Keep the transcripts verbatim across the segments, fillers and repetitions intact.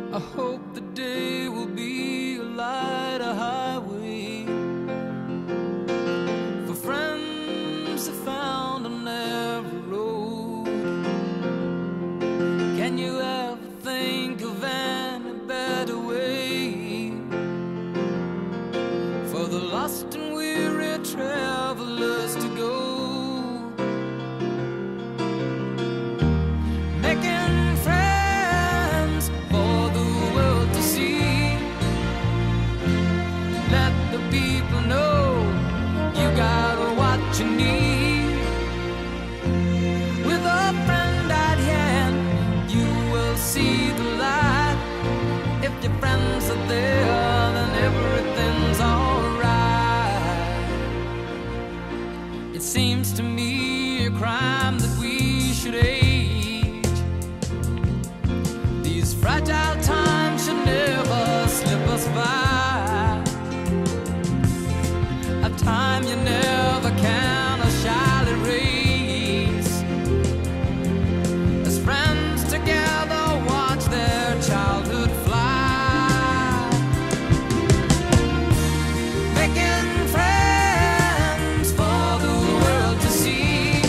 I hope the day will be a light, a highway for friends I found on every road. Can you ever think of any better way for the lost and weary travelers to go? Making friends for the world to see. Let the people know you got what you need. With a friend at hand, you will see the light. If your friends are there, then everything's alright. It seems to me a crime that we should age. These fragile times should never slip us by. A time you never can or shall erase. As friends together watch their childhood fly. Making friends for the world to see.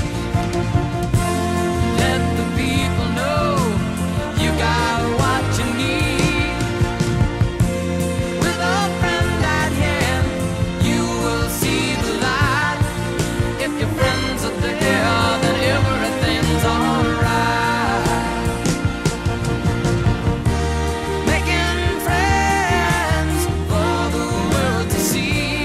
Let the people know you got what you need. With a friend at hand, you will see the light. If your friends are there, then everything's alright. Making friends for the world to see.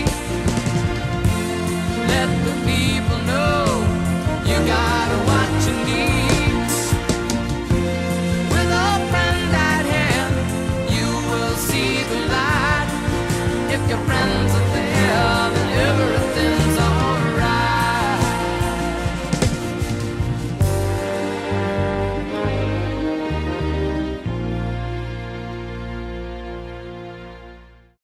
Let the people know you got what you need. With a friend at hand, you will see the light. If your friends are there,